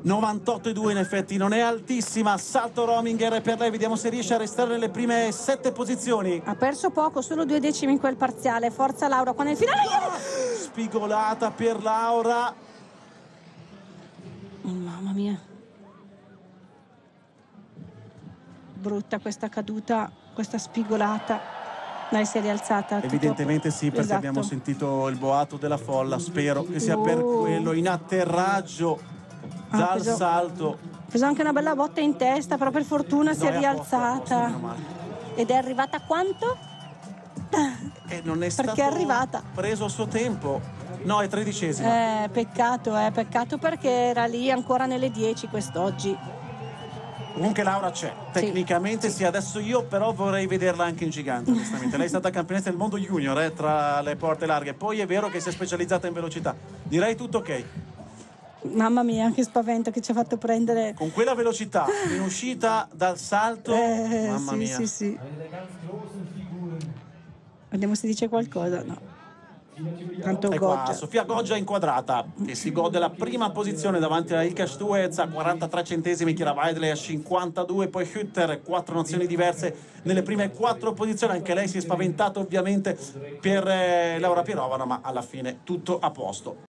98,2 in effetti, non è altissima. Salto Rominger per lei, vediamo se riesce a restare nelle prime 7 posizioni. Ha perso poco, solo 2 decimi in quel parziale. Forza Laura, qua nel finale. Spigolata per Laura. Oh, mamma mia. Brutta questa caduta, questa spigolata. Lei si è rialzata. Evidentemente sì, perché esatto. abbiamo sentito il boato della folla. Spero che sia per quello. In atterraggio dal salto. Ha preso anche una bella botta in testa, però per fortuna si è rialzata. Ed è arrivata a quanto? E non è perché è arrivata. Preso il suo tempo. No, è 13esima. Peccato perché era lì ancora nelle 10 quest'oggi. Comunque Laura c'è, tecnicamente sì. Adesso io però vorrei vederla anche in gigante, onestamente. Lei è stata campionessa del mondo junior tra le porte larghe, poi è vero che si è specializzata in velocità. Direi tutto ok. Mamma mia, che spavento che ci ha fatto prendere. Con quella velocità, in uscita dal salto, mamma mia. Sì. Vediamo se dice qualcosa, no. Tanto Goggia. Sofia Goggia inquadrata, che si gode la prima posizione davanti a Ilka Stuez a 43 centesimi, Kira Weidle a 52, poi Hütter, 4 nazioni diverse nelle prime 4 posizioni. Anche lei si è spaventata ovviamente per Laura Pirovano, ma alla fine tutto a posto.